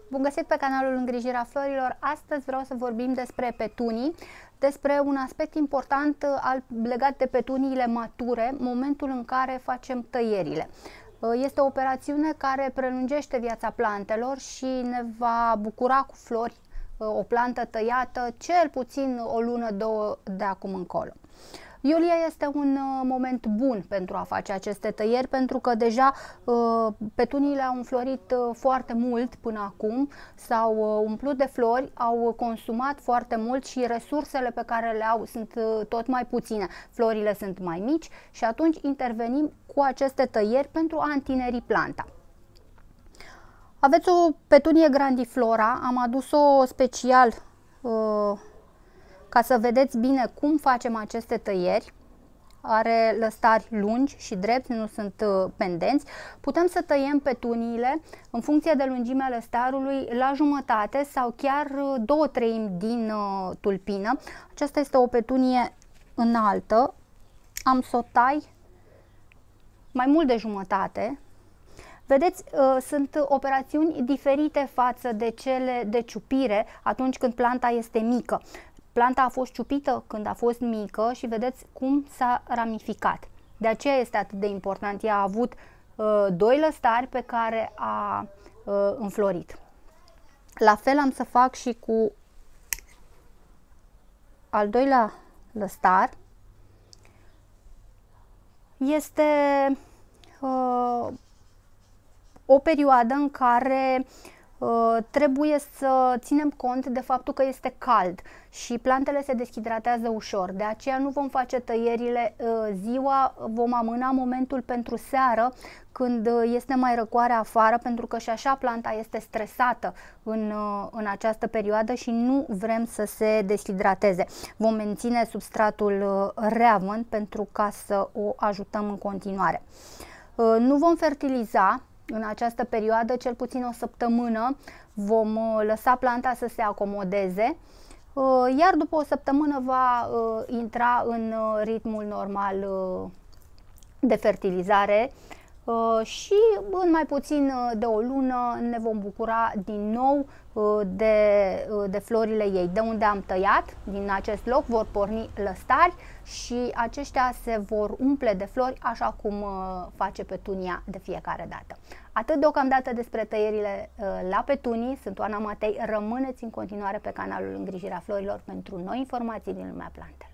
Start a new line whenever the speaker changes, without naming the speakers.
Bun găsit pe canalul Îngrijirea Florilor. Astăzi vreau să vorbim despre petunii, despre un aspect important legat de petuniile mature, momentul în care facem tăierile. Este o operațiune care prelungește viața plantelor și ne va bucura cu flori o plantă tăiată cel puțin o lună, două de acum încolo. Iulie este un moment bun pentru a face aceste tăieri, pentru că deja petuniile au înflorit foarte mult până acum, s-au umplut de flori, au consumat foarte mult și resursele pe care le au sunt tot mai puține. Florile sunt mai mici și atunci intervenim cu aceste tăieri pentru a întineri planta. Aveți o petunie grandiflora, am adus-o special ca să vedeți bine cum facem aceste tăieri. Are lăstari lungi și drepți, nu sunt pendenți. Putem să tăiem petuniile în funcție de lungimea lăstarului la jumătate sau chiar 2/3 din tulpină. Aceasta este o petunie înaltă. Am să o tai mai mult de jumătate. Vedeți, sunt operațiuni diferite față de cele de ciupire atunci când planta este mică. Planta a fost ciupită când a fost mică și vedeți cum s-a ramificat. De aceea este atât de important. Ea a avut 2 lăstari pe care a înflorit. La fel am să fac și cu al doilea lăstar. Este o perioadă în care trebuie să ținem cont de faptul că este cald și plantele se deshidratează ușor. De aceea nu vom face tăierile ziua, vom amâna momentul pentru seară, când este mai răcoare afară, pentru că și așa planta este stresată în această perioadă și nu vrem să se deshidrateze. Vom menține substratul reavând pentru ca să o ajutăm în continuare. Nu vom fertiliza în această perioadă, cel puțin o săptămână, vom lăsa planta să se acomodeze, iar după o săptămână va intra în ritmul normal de fertilizare și în mai puțin de o lună ne vom bucura din nou de florile ei. De unde am tăiat, din acest loc vor porni lăstari și aceștia se vor umple de flori așa cum face petunia de fiecare dată. Atât deocamdată despre tăierile la petunii. Sunt Oana Matei. Rămâneți în continuare pe canalul Îngrijirea Florilor pentru noi informații din lumea plantelor.